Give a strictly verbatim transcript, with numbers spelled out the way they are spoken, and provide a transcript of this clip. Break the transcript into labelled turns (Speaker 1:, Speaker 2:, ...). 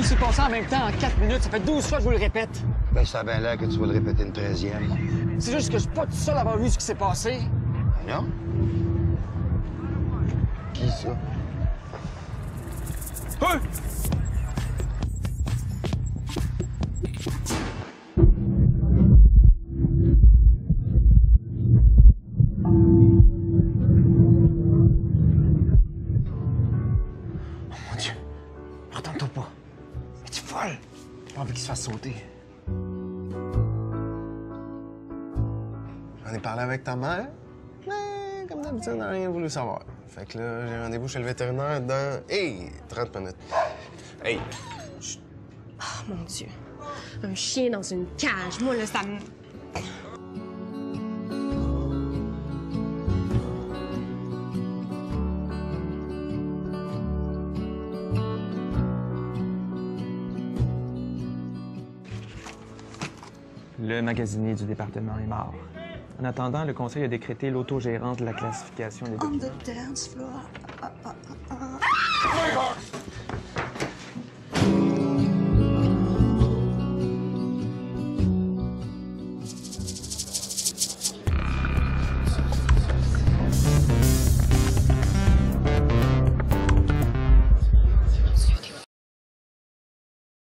Speaker 1: Tout s'est passé en même temps, en quatre minutes. Ça fait douze fois que je vous le répète.
Speaker 2: Ben, ça a bien l'air que tu vas le répéter une treizième.
Speaker 1: C'est juste que je suis pas tout seul à avoir vu ce qui s'est passé.
Speaker 2: Non? Qui ça?
Speaker 1: Hein?
Speaker 3: Mon Dieu. Retourne-toi pas. Es-tu folle? J'ai pas envie qu'il se fasse sauter. J'en ai parlé avec ta mère, mais comme d'habitude, elle n'a rien voulu savoir. Fait que là, j'ai rendez-vous chez le vétérinaire dans... Hey! trente minutes. Hey! Chut.
Speaker 4: Oh mon Dieu. Un chien dans une cage. Moi, là, ça me...
Speaker 5: Le magasinier du département est mort. En attendant, le conseil a décrété l'autogérance de la classification des
Speaker 6: On
Speaker 5: documents.
Speaker 6: the dance floor. Ah, ah, ah, ah.